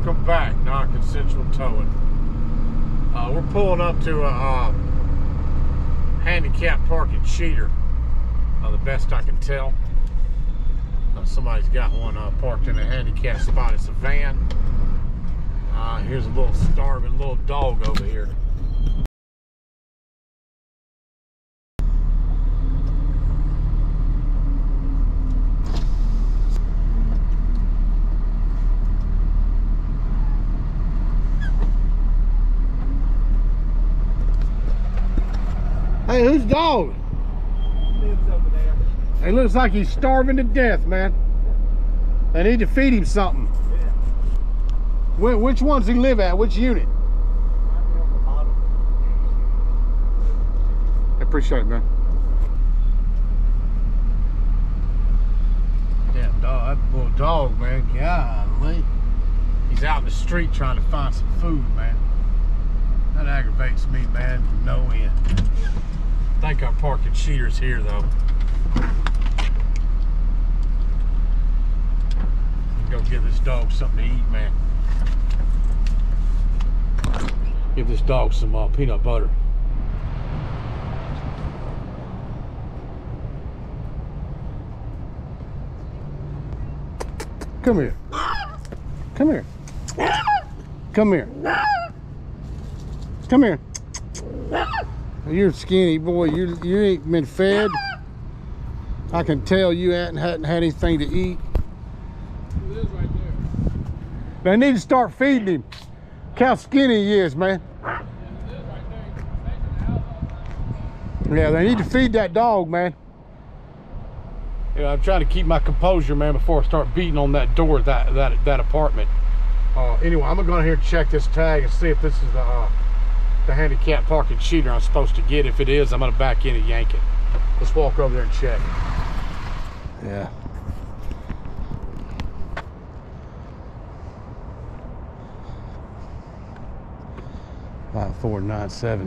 Welcome back, non-consensual towing. We're pulling up to a handicap parking cheater, the best I can tell. Somebody's got one parked in a handicap spot. It's a van. Here's a little starving little dog over here. Hey, whose dog? Lives over there. He looks like he's starving to death, man. They need to feed him something. Yeah. Which ones does he live at? Which unit? Right on the bottom. I appreciate it, man. Damn dog, that little dog, man. Golly. He's out in the street trying to find some food, man. That aggravates me, man, to no end. I think our parking cheater's here, though. Go give this dog something to eat, man. Give this dog some peanut butter. Come here. Come here. Come here. Come here. You're skinny, boy. You ain't been fed. I can tell you hadn't had anything to eat. It is right there. They need to start feeding him. Look how skinny he is, man. Yeah, it is right there. He's making the house all the time. Yeah, they need to feed that dog, man. Yeah, I'm trying to keep my composure, man, before I start beating on that door of that apartment. Anyway, I'm gonna go in here and check this tag and see if this is the handicap parking cheater I'm supposed to get. If it is, I'm gonna back in and yank it. Let's walk over there and check. Yeah. About 497.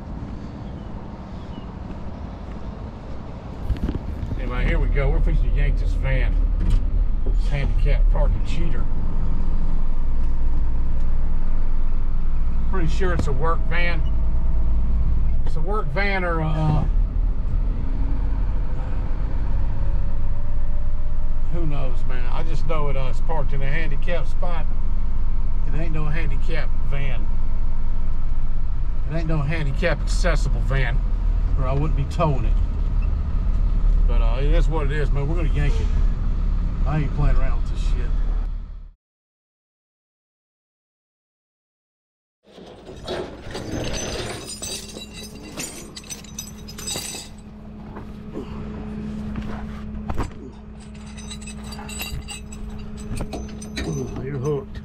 Anyway, here we go. We're fixing to yank this van. This handicap parking cheater. Pretty sure it's a work van. It's a work van or who knows, man. I just know it's parked in a handicap spot. It ain't no handicap van. It ain't no handicap accessible van, or I wouldn't be towing it. But it is what it is, man. We're gonna yank it. I ain't playing around with this shit. You're hooked.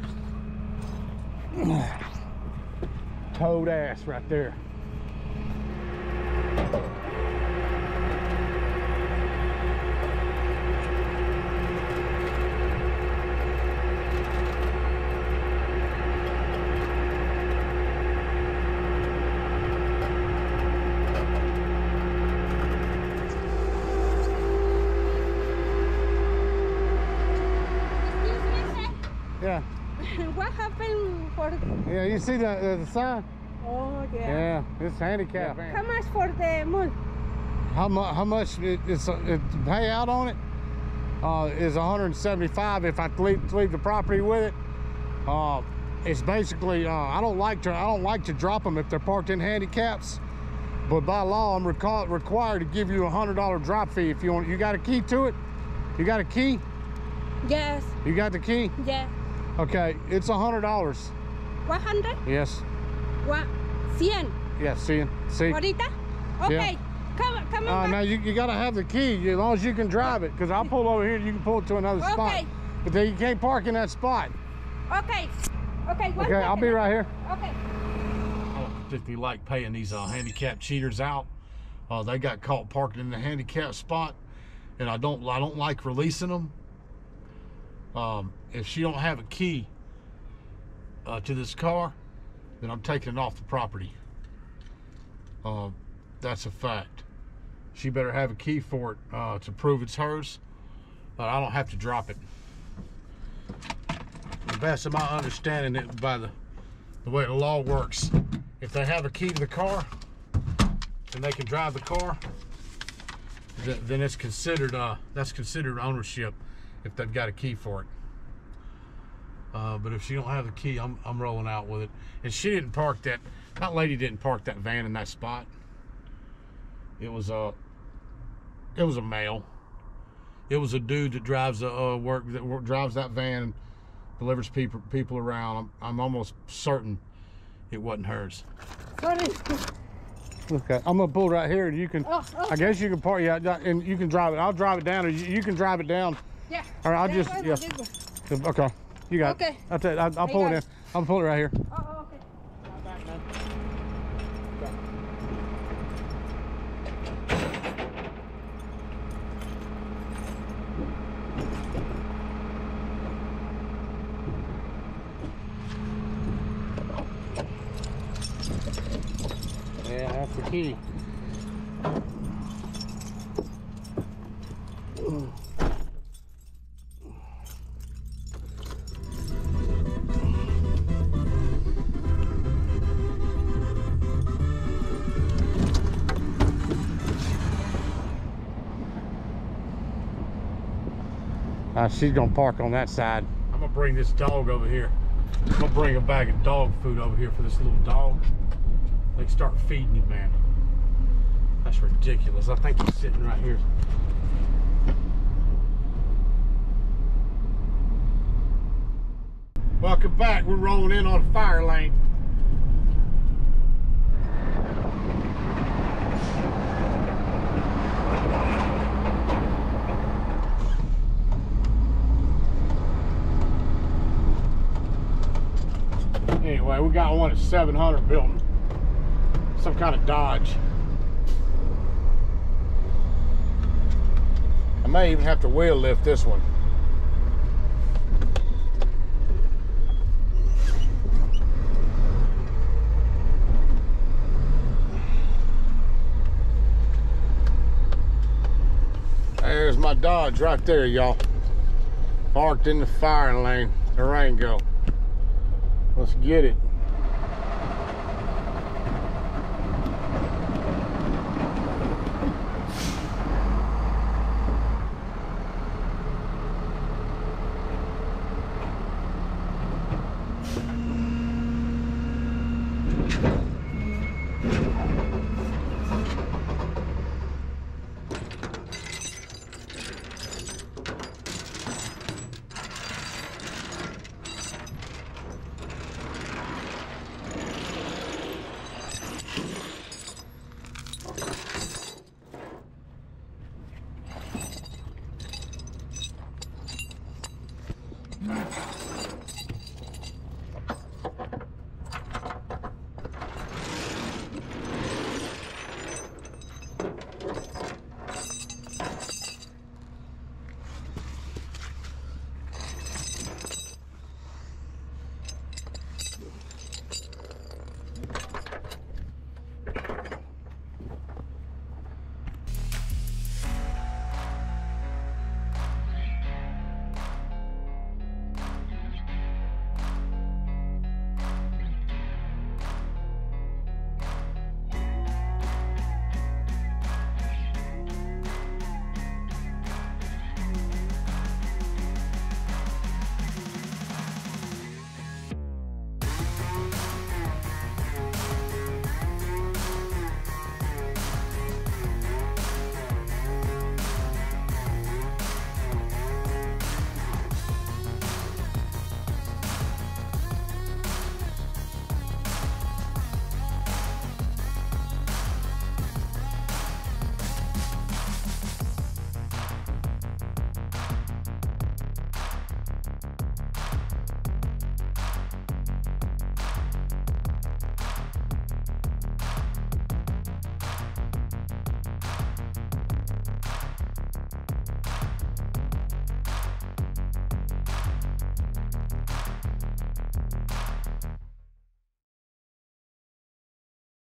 Towed ass right there. Yeah. What happened for? Yeah, you see the sign? Oh yeah. Yeah, it's handicap. How much for the mall? How much it's the payout on it is 175 if I leave the property with it. It's basically I don't like to drop them if they're parked in handicaps, but by law I'm required to give you a $100 drop fee if you want. You got a key to it? You got a key? Yes. You got the key? Yeah. Okay, it's $100. 100? Yes. What? 100? Yeah, see. Ahorita? Okay. Yeah. Come on. Now you got to have the key as long as you can drive it, because I'll pull over here and you can pull it to another spot. Okay. But then you can't park in that spot. Okay. Okay. Okay, I'll be right here. Okay. I don't particularly like paying these handicap cheaters out. They got caught parking in the handicap spot, and I don't like releasing them. If she don't have a key to this car, then I'm taking it off the property. That's a fact. She better have a key for it to prove it's hers. I don't have to drop it. the best of my understanding, it by the way the law works, if they have a key to the car and they can drive the car, then it's considered that's considered ownership if they've got a key for it. But if she don't have the key, I'm rolling out with it. And she didn't park that lady didn't park that van in that spot. It was a male. It was a dude that drives drives that van and delivers people around. I'm almost certain it wasn't hers. Sorry. Okay, I'm gonna pull right here, and you can. Oh, okay. I guess you can park. Yeah, and you can drive it. I'll drive it down, or you can drive it down. Yeah. All right, I'll just Okay, you got Okay. it. I'll pull it in. I'll pull it right here. Oh, okay. Yeah, that's the key. She's gonna park on that side. I'm gonna bring this dog over here. I'm gonna bring a bag of dog food over here for this little dog. They start feeding him, man. That's ridiculous. I think he's sitting right here. Welcome back. We're rolling in on a fire lane. Anyway, we got one at 700 building. Some kind of Dodge. I may even have to wheel lift this one. There's my Dodge right there, y'all. Parked in the firing lane. There ain't go. Let's get it.